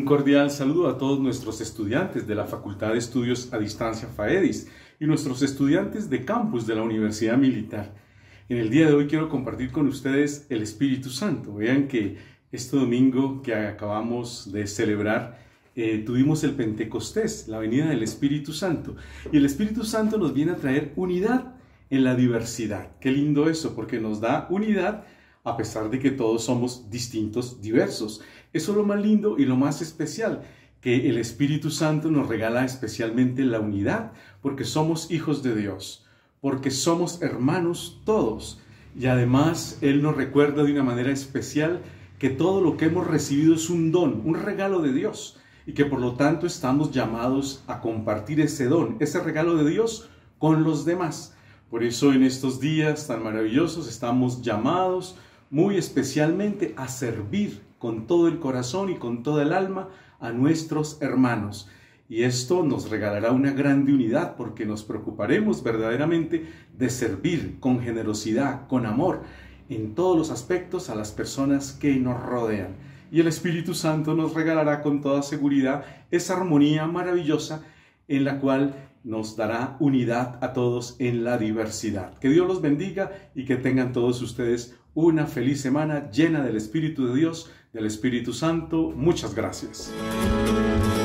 Un cordial saludo a todos nuestros estudiantes de la Facultad de Estudios a Distancia FAEDIS y nuestros estudiantes de campus de la Universidad Militar. En el día de hoy quiero compartir con ustedes el Espíritu Santo. Vean que este domingo que acabamos de celebrar tuvimos el Pentecostés, la venida del Espíritu Santo. Y el Espíritu Santo nos viene a traer unidad en la diversidad. Qué lindo eso, porque nos da unidad a pesar de que todos somos distintos, diversos. Eso es lo más lindo y lo más especial, que el Espíritu Santo nos regala especialmente la unidad, porque somos hijos de Dios, porque somos hermanos todos. Y además Él nos recuerda de una manera especial que todo lo que hemos recibido es un don, un regalo de Dios, y que por lo tanto estamos llamados a compartir ese don, ese regalo de Dios con los demás. Por eso en estos días tan maravillosos estamos llamados muy especialmente a servir con todo el corazón y con toda el alma a nuestros hermanos. Y esto nos regalará una grande unidad porque nos preocuparemos verdaderamente de servir con generosidad, con amor, en todos los aspectos a las personas que nos rodean. Y el Espíritu Santo nos regalará con toda seguridad esa armonía maravillosa en la cual nos dará unidad a todos en la diversidad. Que Dios los bendiga y que tengan todos ustedes una feliz semana llena del Espíritu de Dios, del Espíritu Santo. Muchas gracias.